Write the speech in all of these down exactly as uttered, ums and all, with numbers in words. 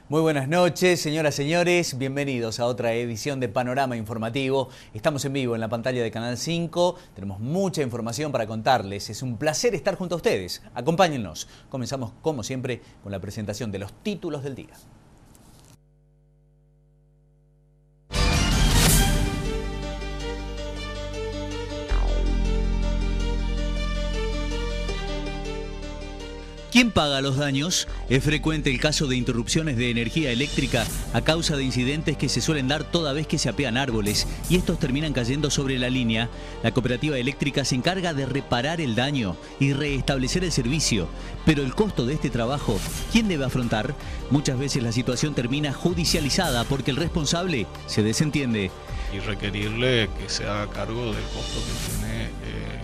Muy buenas noches, señoras y señores. Bienvenidos a otra edición de Panorama Informativo. Estamos en vivo en la pantalla de Canal cinco. Tenemos mucha información para contarles. Es un placer estar junto a ustedes. Acompáñennos. Comenzamos, como siempre, con la presentación de los títulos del día. ¿Quién paga los daños? Es frecuente el caso de interrupciones de energía eléctrica a causa de incidentes que se suelen dar toda vez que se apean árboles y estos terminan cayendo sobre la línea. La cooperativa eléctrica se encarga de reparar el daño y reestablecer el servicio. Pero el costo de este trabajo, ¿quién debe afrontar? Muchas veces la situación termina judicializada porque el responsable se desentiende. Y requerirle que se haga cargo del costo que tiene eh,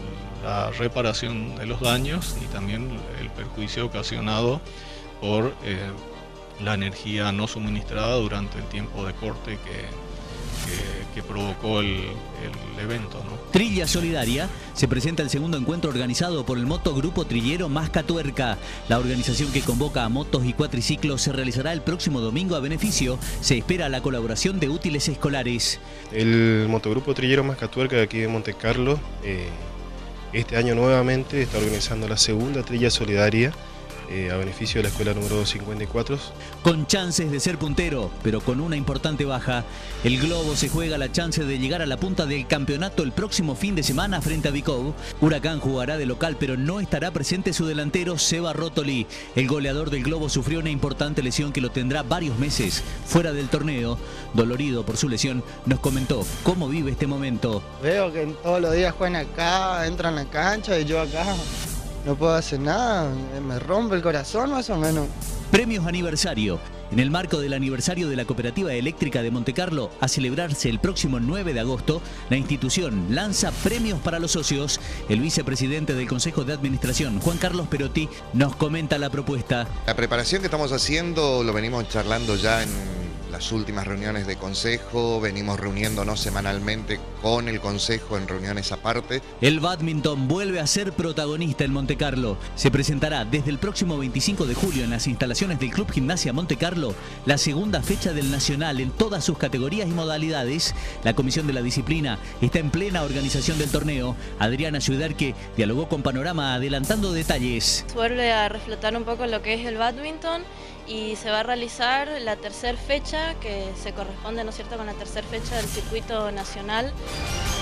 la reparación de los daños y también el perjuicio ocasionado por eh, la energía no suministrada durante el tiempo de corte que, que, que provocó el, el evento, ¿no? Trilla Solidaria se presenta el segundo encuentro organizado por el Motogrupo Trillero Mascatuerca. La organización que convoca a motos y cuatriciclos se realizará el próximo domingo a beneficio. Se espera la colaboración de útiles escolares. El Motogrupo Trillero Mascatuerca de aquí de Monte Carlo eh, este año nuevamente está organizando la segunda Trilla Solidaria eh, a beneficio de la escuela número cincuenta y cuatro. Con chances de ser puntero, pero con una importante baja. El Globo se juega la chance de llegar a la punta del campeonato el próximo fin de semana frente a Bicov. Huracán jugará de local, pero no estará presente su delantero Seba Rotoli. El goleador del Globo sufrió una importante lesión que lo tendrá varios meses fuera del torneo. Dolorido por su lesión, nos comentó cómo vive este momento. Veo que todos los días juegan acá, entran a la cancha y yo acá no puedo hacer nada, me rompe el corazón más o menos. Premios Aniversario. En el marco del aniversario de la Cooperativa Eléctrica de Monte Carlo, a celebrarse el próximo nueve de agosto, la institución lanza premios para los socios. El vicepresidente del Consejo de Administración, Juan Carlos Perotti, nos comenta la propuesta. La preparación que estamos haciendo lo venimos charlando ya en las últimas reuniones de consejo, venimos reuniéndonos semanalmente con el consejo en reuniones aparte. El bádminton vuelve a ser protagonista en Monte Carlo. Se presentará desde el próximo veinticinco de julio en las instalaciones del Club Gimnasia Monte Carlo la segunda fecha del Nacional en todas sus categorías y modalidades. La Comisión de la Disciplina está en plena organización del torneo. Adriana Schwiderke dialogó con Panorama adelantando detalles. Vuelve a reflotar un poco lo que es el bádminton y se va a realizar la tercera fecha que se corresponde, ¿no es cierto?, con la tercera fecha del circuito nacional.